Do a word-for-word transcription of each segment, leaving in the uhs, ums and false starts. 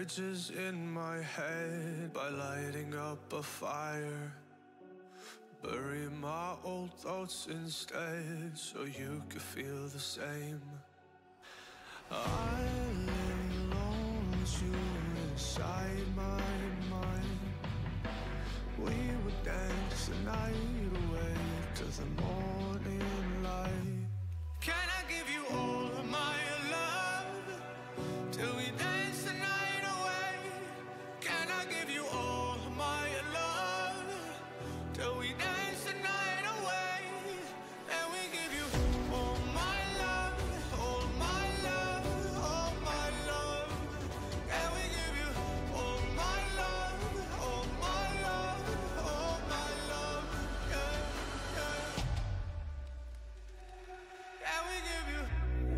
bridges in my head by lighting up a fire. Bury my old thoughts instead so you could feel the same. I lay alone with you inside my mind. We would dance the night away to the morning light. Can I give you all of my love till we dance the night away? Can I give you all of my love till we dance the night away? And we give you all my love, all my love, all my love. And we give you all my love, all my love, all my love. Yeah, yeah. And we give you.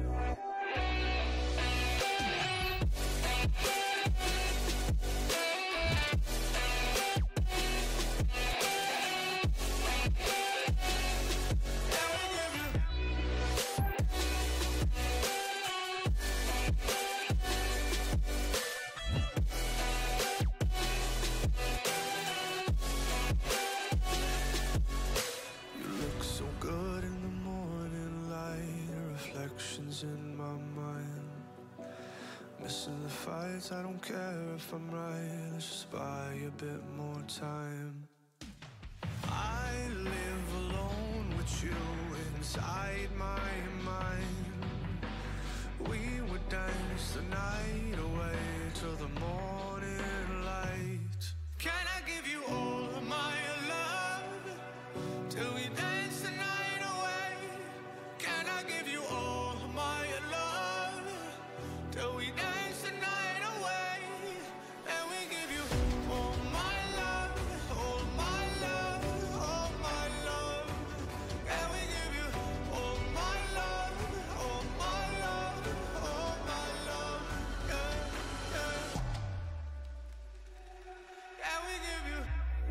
In my mind, missing the fights, I don't care if I'm right. Let's just buy a bit more time. I live alone with you inside my mind. We would dance the night away till the morning light. Can I give you all of my love till we dance the night away? Can I give you all of my love till we dance the night away? And we give you all my love, all my love, all my love. And we give you all my love, all my love, all my love. Yeah, yeah. And we give you.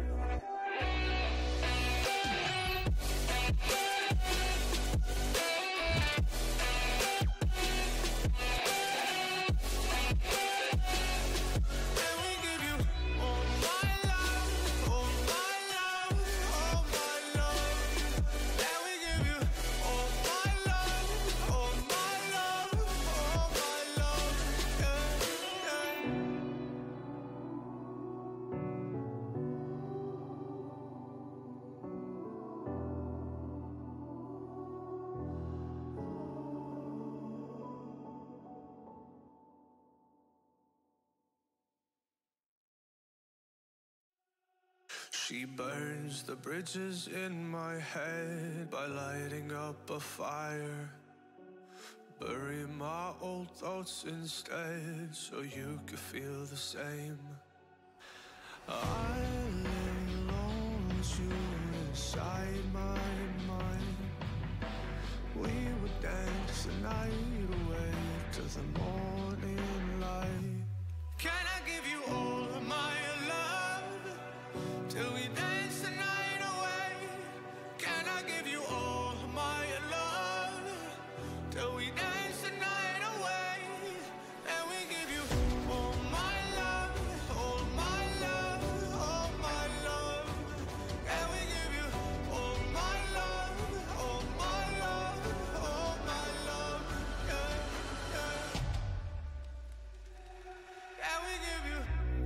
She burns the bridges in my head by lighting up a fire. Bury my old thoughts instead so you could feel the same. I lay alone with you inside my mind. We would dance the night away to the morning light. Can I give you all of my love till we dance the night away? Can I give you all of my love till we dance the night away? And we give you all my love, all my love, all my love. And we give you all my love, all my love, all my love. Yeah, yeah. And we give you.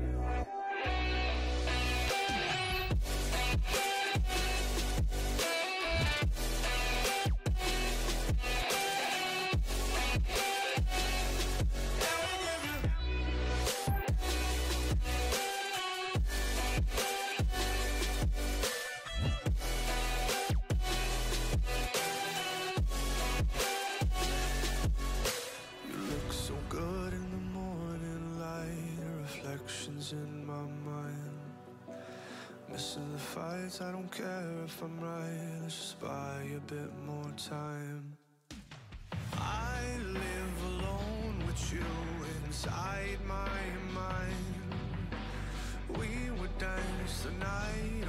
In my mind, missing the fights, I don't care if I'm right. Let's just buy a bit more time. I live alone with you inside my mind. We would dance the night